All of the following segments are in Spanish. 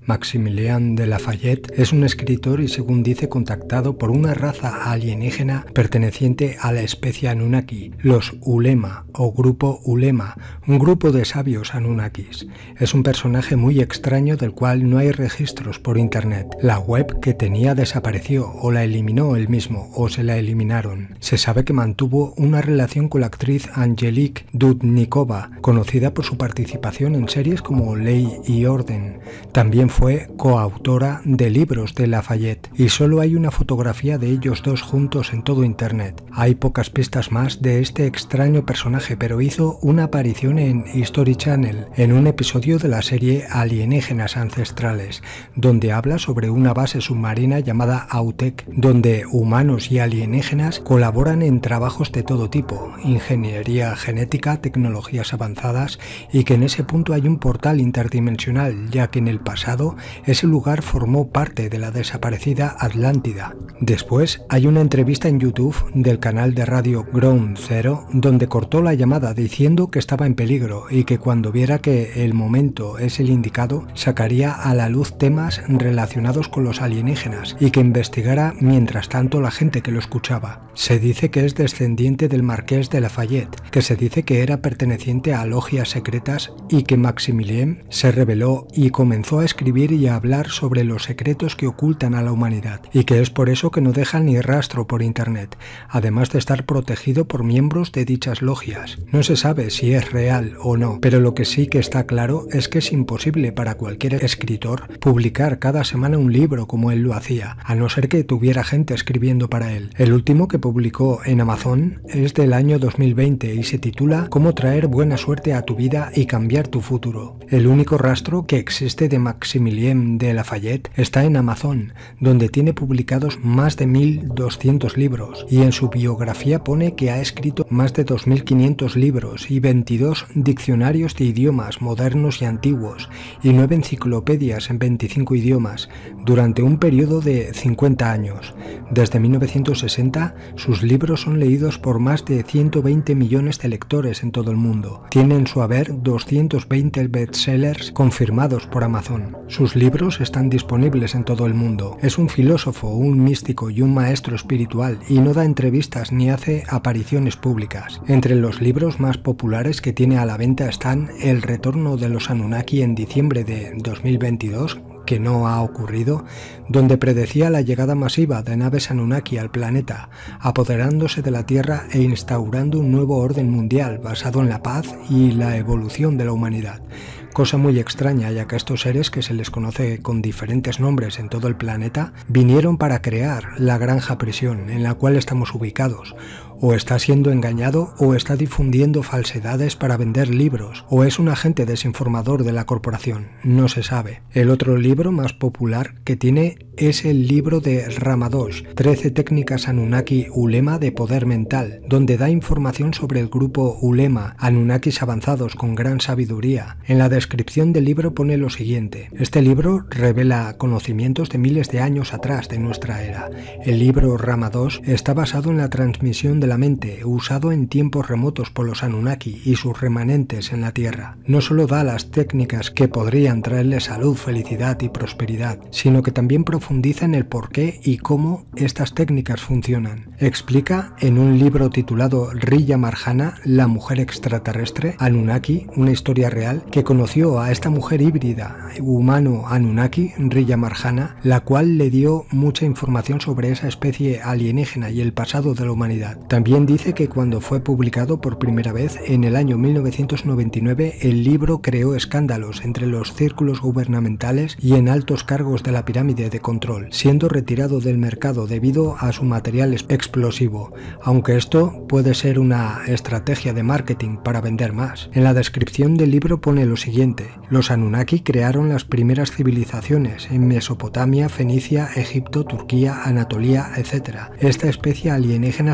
Maximilien de Lafayette es un escritor y, según dice, contactado por una raza alienígena perteneciente a la especie Anunnaki, los Ulema o Grupo Ulema, un grupo de sabios Anunnakis. Es un personaje muy extraño del cual no hay registros por internet. La web que tenía desapareció o la eliminó él mismo o se la eliminaron. Se sabe que mantuvo una relación con la actriz Angelique Dudnikova, conocida por su participación en series como Ley y Orden. También fue coautora de libros de Lafayette y solo hay una fotografía de ellos dos juntos en todo internet. Hay pocas pistas más de este extraño personaje, pero hizo una aparición en History Channel en un episodio de la serie Alienígenas Ancestrales, donde habla sobre una base submarina llamada Autek, donde humanos y alienígenas colaboran en trabajos de todo tipo, ingeniería genética, tecnologías avanzadas, y que en ese punto hay un portal interdimensional, ya que en el pasado ese lugar formó parte de la desaparecida Atlántida. Después hay una entrevista en YouTube del canal de radio Ground Zero donde cortó la llamada diciendo que estaba en peligro y que cuando viera que el momento es el indicado sacaría a la luz temas relacionados con los alienígenas y que investigara mientras tanto la gente que lo escuchaba. Se dice que es descendiente del Marqués de Lafayette, que se dice que era perteneciente a logias secretas y que Maximilien se rebeló y comenzó a escribir y a hablar sobre los secretos que ocultan a la humanidad, y que es por eso que no deja ni rastro por internet, además de estar protegido por miembros de dichas logias. No se sabe si es real o no, pero lo que sí que está claro es que es imposible para cualquier escritor publicar cada semana un libro como él lo hacía, a no ser que tuviera gente escribiendo para él. El último que publicó en Amazon es del año 2020 y se titula Cómo traer buena suerte a tu vida y cambiar tu futuro. El único rastro que existe de Maximilien de Lafayette está en Amazon, donde tiene publicados más de 1200 libros, y en su biografía pone que ha escrito más de 2500 libros y 22 diccionarios de idiomas modernos y antiguos y 9 enciclopedias en 25 idiomas durante un periodo de 50 años. Desde 1960 sus libros son leídos por más de 120 millones de lectores en todo el mundo. Tiene en su haber 220 bestsellers confirmados por Amazon. Sus libros están disponibles en todo el mundo. Es un filósofo, un místico y un maestro espiritual y no da entrevistas ni hace apariciones públicas. Entre los libros más populares que tiene a la venta están El retorno de los Anunnaki en diciembre de 2022, que no ha ocurrido, donde predecía la llegada masiva de naves Anunnaki al planeta, apoderándose de la Tierra e instaurando un nuevo orden mundial basado en la paz y la evolución de la humanidad. Cosa muy extraña, ya que estos seres, que se les conoce con diferentes nombres en todo el planeta, vinieron para crear la granja prisión en la cual estamos ubicados. O está siendo engañado o está difundiendo falsedades para vender libros, o es un agente desinformador de la corporación, no se sabe. El otro libro más popular que tiene es el libro de Ramadosh, 13 técnicas Anunnaki Ulema de poder mental, donde da información sobre el grupo Ulema, Anunnakis avanzados con gran sabiduría. En la descripción del libro pone lo siguiente: este libro revela conocimientos de miles de años atrás de nuestra era. El libro Ramadosh está basado en la transmisión de la mente, usado en tiempos remotos por los Anunnaki y sus remanentes en la Tierra. No solo da las técnicas que podrían traerle salud, felicidad y prosperidad, sino que también profundiza en el por qué y cómo estas técnicas funcionan. Explica en un libro titulado Riya Marjana, la mujer extraterrestre Anunnaki, una historia real, que conoció a esta mujer híbrida humano-Anunnaki, Riya Marjana, la cual le dio mucha información sobre esa especie alienígena y el pasado de la humanidad. También dice que cuando fue publicado por primera vez en el año 1999, el libro creó escándalos entre los círculos gubernamentales y en altos cargos de la pirámide de control, siendo retirado del mercado debido a su material explosivo, aunque esto puede ser una estrategia de marketing para vender más. En la descripción del libro pone lo siguiente: los Anunnaki crearon las primeras civilizaciones en Mesopotamia, Fenicia, Egipto, Turquía, Anatolia, etc. Esta especie alienígena son parte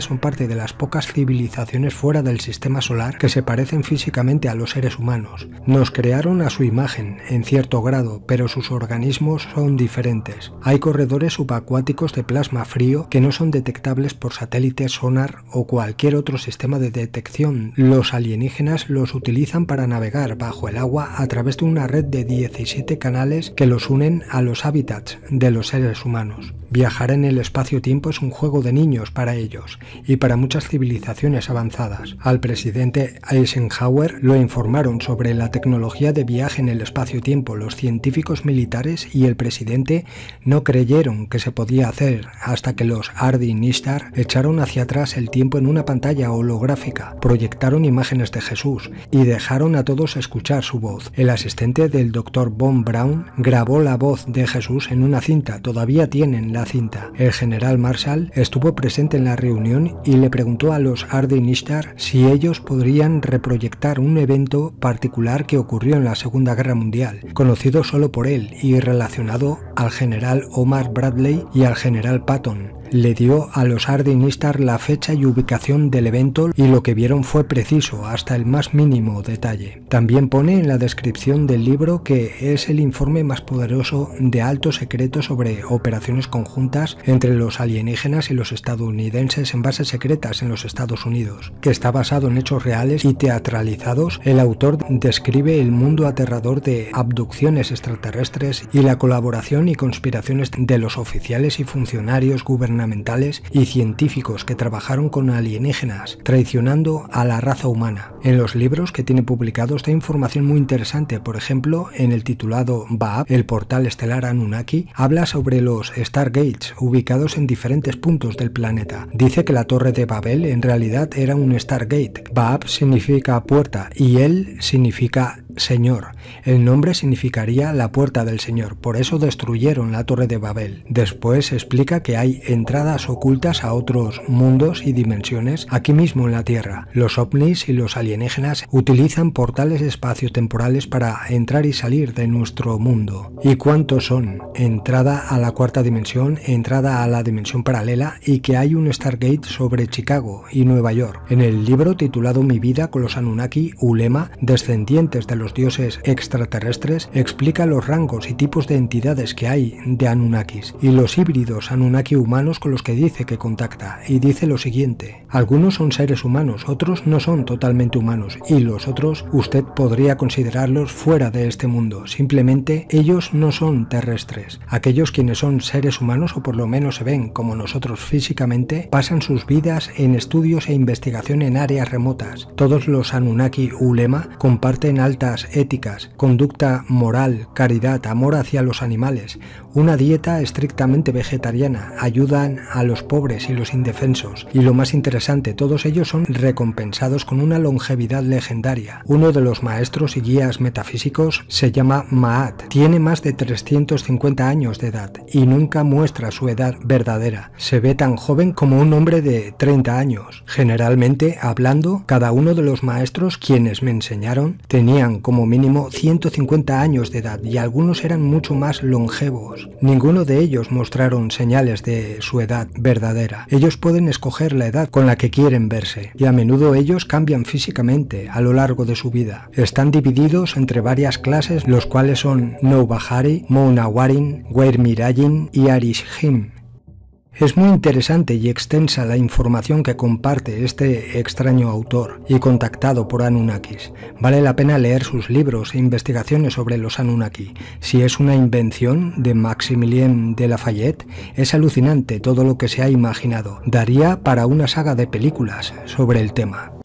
de las pocas civilizaciones fuera del sistema solar que se parecen físicamente a los seres humanos. Nos crearon a su imagen, en cierto grado, pero sus organismos son diferentes. Hay corredores subacuáticos de plasma frío que no son detectables por satélites, sonar o cualquier otro sistema de detección. Los alienígenas los utilizan para navegar bajo el agua a través de una red de 17 canales que los unen a los hábitats de los seres humanos. Viajar en el espacio-tiempo es un juego de niños para ellos y para muchas civilizaciones avanzadas. Al presidente Eisenhower lo informaron sobre la tecnología de viaje en el espacio-tiempo. Los científicos militares y el presidente no creyeron que se podía hacer hasta que los Ardi Nishtar echaron hacia atrás el tiempo en una pantalla holográfica, proyectaron imágenes de Jesús y dejaron a todos escuchar su voz. El asistente del Dr. Von Braun grabó la voz de Jesús en una cinta, todavía tienen la cinta. El general Marshall estuvo presente en la reunión y le preguntó a los Ardi Nishtar si ellos podrían reproyectar un evento particular que ocurrió en la Segunda Guerra Mundial, conocido solo por él y relacionado al general Omar Bradley y al general Patton. Le dio a los Ardi Nishtar la fecha y ubicación del evento y lo que vieron fue preciso hasta el más mínimo detalle. También pone en la descripción del libro que es el informe más poderoso de alto secreto sobre operaciones conjuntas entre los alienígenas y los estadounidenses en bases secretas en los Estados Unidos, que está basado en hechos reales y teatralizados. El autor describe el mundo aterrador de abducciones extraterrestres y la colaboración y conspiraciones de los oficiales y funcionarios gubernamentales y científicos que trabajaron con alienígenas, traicionando a la raza humana. En los libros que tiene publicados hay información muy interesante. Por ejemplo, en el titulado Baab, el portal estelar Anunnaki, habla sobre los Stargates ubicados en diferentes puntos del planeta. Dice que la Torre de Babel en realidad era un Stargate. Baab significa puerta y él significa Señor. El nombre significaría la puerta del Señor, por eso destruyeron la Torre de Babel. Después explica que hay entradas ocultas a otros mundos y dimensiones aquí mismo en la Tierra. Los ovnis y los alienígenas utilizan portales espaciotemporales para entrar y salir de nuestro mundo. ¿Y cuántos son? Entrada a la cuarta dimensión, entrada a la dimensión paralela y que hay un Stargate sobre Chicago y Nueva York. En el libro titulado Mi vida con los Anunnaki, Ulema, descendientes de los dioses extraterrestres, explica los rangos y tipos de entidades que hay de Anunnakis y los híbridos Anunnaki humanos con los que dice que contacta, y dice lo siguiente: algunos son seres humanos, otros no son totalmente humanos y los otros usted podría considerarlos fuera de este mundo, simplemente ellos no son terrestres. Aquellos quienes son seres humanos o por lo menos se ven como nosotros físicamente pasan sus vidas en estudios e investigación en áreas remotas. Todos los Anunnaki Ulema comparten altas éticas, conducta moral, caridad, amor hacia los animales, una dieta estrictamente vegetariana, ayudan a los pobres y los indefensos y lo más interesante, todos ellos son recompensados con una longevidad legendaria. Uno de los maestros y guías metafísicos se llama Maat, tiene más de 350 años de edad y nunca muestra su edad verdadera, se ve tan joven como un hombre de 30 años. Generalmente hablando, cada uno de los maestros quienes me enseñaron tenían como mínimo 150 años de edad y algunos eran mucho más longevos. Ninguno de ellos mostraron señales de su edad verdadera. Ellos pueden escoger la edad con la que quieren verse y a menudo ellos cambian físicamente a lo largo de su vida. Están divididos entre varias clases, los cuales son Noubahari, Mounawarin, Weirmirayin y Arishim. Es muy interesante y extensa la información que comparte este extraño autor y contactado por Anunnakis. Vale la pena leer sus libros e investigaciones sobre los Anunnaki. Si es una invención de Maximilien de Lafayette, es alucinante todo lo que se ha imaginado. Daría para una saga de películas sobre el tema.